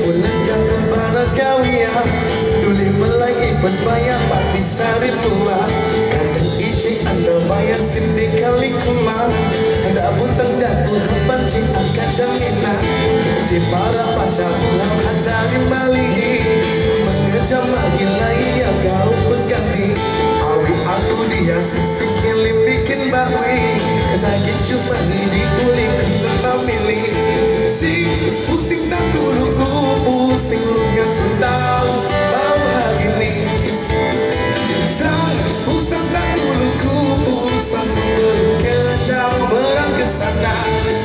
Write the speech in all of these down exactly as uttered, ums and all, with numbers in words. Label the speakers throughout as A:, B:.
A: bulan jangan barakawia Duli melagi berbayar pati sari tua Kadang ijik anda bayar sindi kali kuma Anda butang jatuh banci angkat jamina Di para pacar pulau hadari balihi Mengejar lagi lagi yang kau berganti Awi aku dia sisi kilim bikin bawi Sakit cuma ini kulit kenapa milih Pusing, pusing tak duluku Pusing lu yang ku tahu Mau hari ini Sang, pusing tak duluku Pusing lu kejauh berang ke sana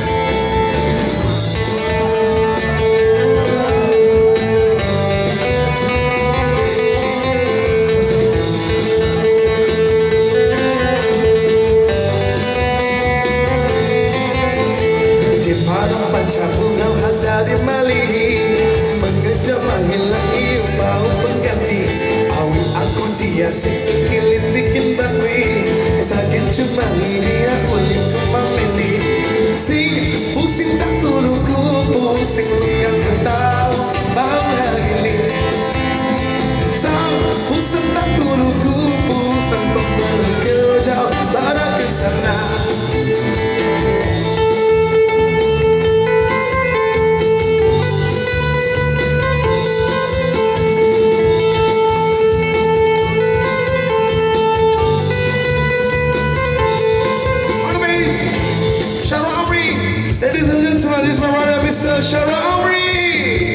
A: Pulau hadari malihi Mengejar menghilangi mau pengganti Awi aku dia seksi kilim bikin bakwi Sakit cuma ini aku lihat memilih Pusing, pusing tak duluku Pusing lu yang ku tahu mau hari ini Sang, pusing tak duluku Pusing pembeli kejauh pada kesana Ladies and gentlemen, this is my brother, Mister Sharawi.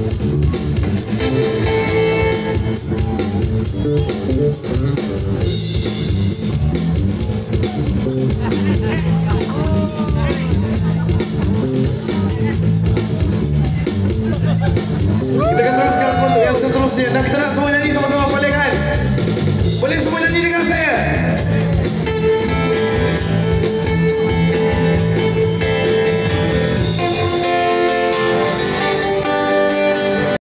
A: Ah.